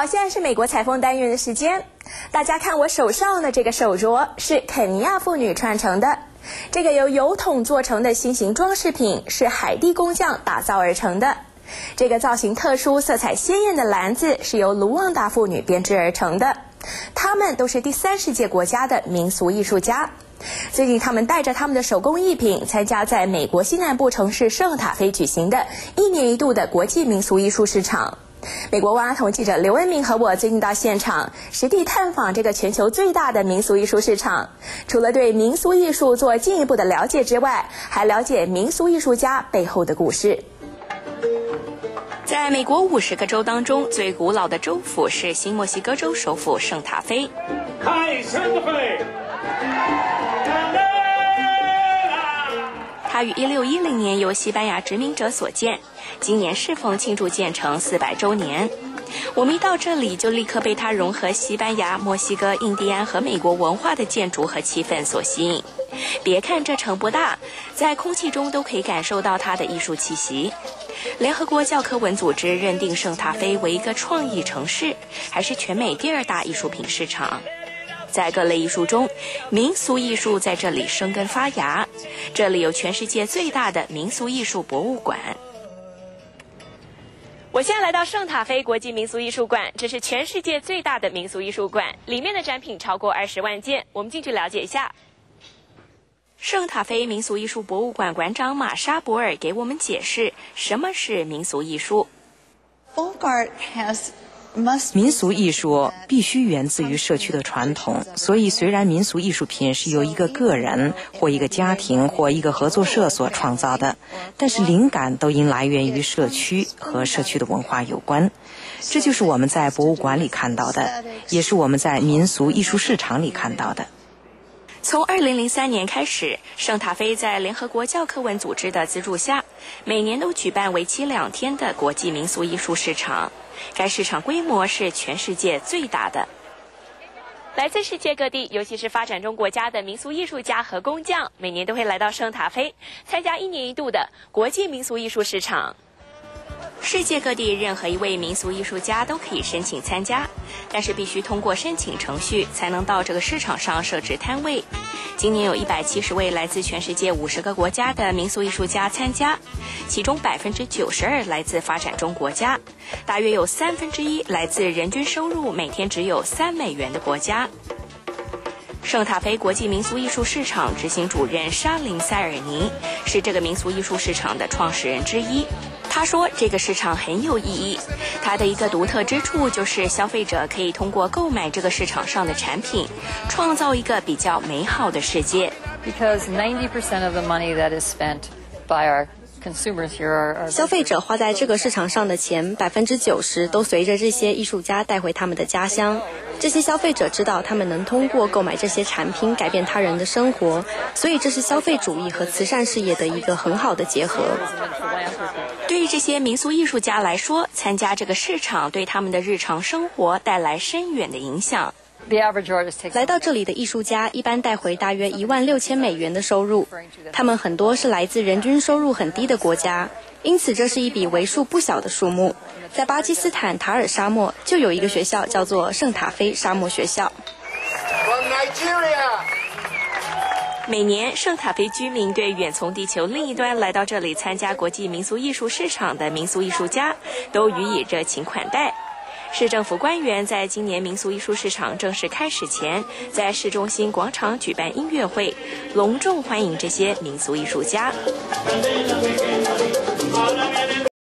现在是美国采风单元的时间。大家看我手上的这个手镯是肯尼亚妇女传承的，这个由油桶做成的新型装饰品是海地工匠打造而成的。这个造型特殊、色彩鲜艳的篮子是由卢旺达妇女编织而成的，她们都是第3世界国家的民俗艺术家。最近他们带着他们的手工艺品参加在美国西南部城市圣塔菲举行的1年1度的国际民俗艺术市场。美国万花筒记者刘恩明和我最近到现场实地探访这个全球最大的民俗艺术市场，除了对民俗艺术做进一步的了解之外，还了解民俗艺术家背后的故事。在美国50个州当中，最古老的州府是新墨西哥州首府圣塔菲。 开圣塔菲， 它于1610年由西班牙殖民者所建，今年适逢庆祝建成400周年。我们一到这里就立刻被它融合西班牙、墨西哥、印第安和美国文化的建筑和气氛所吸引。别看这城不大，在空气中都可以感受到它的艺术气息。联合国教科文组织认定圣塔菲为一个创意城市，还是全美第2大艺术品市场。在各类艺术中，民俗艺术在这里生根发芽。这里有全世界最大的民俗艺术博物馆。我现在来到圣塔菲国际民俗艺术馆，这是全世界最大的民俗艺术馆，里面的展品超过20万件。我们进去了解一下。圣塔菲民俗艺术博物馆馆长玛莎·博尔给我们解释什么是民俗艺术。 民俗艺术必须源自于社区的传统，所以虽然民俗艺术品是由一个个人或一个家庭或一个合作社所创造的，但是灵感都应来源于社区和社区的文化有关。这就是我们在博物馆里看到的，也是我们在民俗艺术市场里看到的。 从2003年开始，圣塔菲在联合国教科文组织的资助下，每年都举办为期2天的国际民俗艺术市场。该市场规模是全世界最大的。来自世界各地，尤其是发展中国家的民俗艺术家和工匠，每年都会来到圣塔菲，参加1年1度的国际民俗艺术市场。世界各地任何一位民俗艺术家都可以申请参加，但是必须通过申请程序才能到这个市场上设置摊位。今年有170位来自全世界50个国家的民俗艺术家参加，其中92%来自发展中国家，大约有1/3来自人均收入每天只有3美元的国家。圣塔菲国际民俗艺术市场执行主任沙林塞尔尼是这个民俗艺术市场的创始人之一。他说这个市场很有意义，它的一个独特之处就是消费者可以通过购买这个市场上的产品，创造一个比较美好的世界。 Because 90% of the money that is spent by our consumers here are 消费者花在这个市场上的钱90%都随着这些艺术家带回他们的家乡。这些消费者知道他们能通过购买这些产品改变他人的生活，所以这是消费主义和慈善事业的一个很好的结合。 对于这些民俗艺术家来说，参加这个市场对他们的日常生活带来深远的影响。 来到这里的艺术家一般带回大约16000美元的收入，他们很多是来自人均收入很低的国家，因此这是一笔为数不小的数目。在巴基斯坦塔尔沙漠就有一个学校叫做圣塔菲沙漠学校。 每年圣塔菲居民对远从地球另一端来到这里参加国际民俗艺术市场的民俗艺术家都予以热情款待。市政府官员在今年民俗艺术市场正式开始前，在市中心广场举办音乐会，隆重欢迎这些民俗艺术家。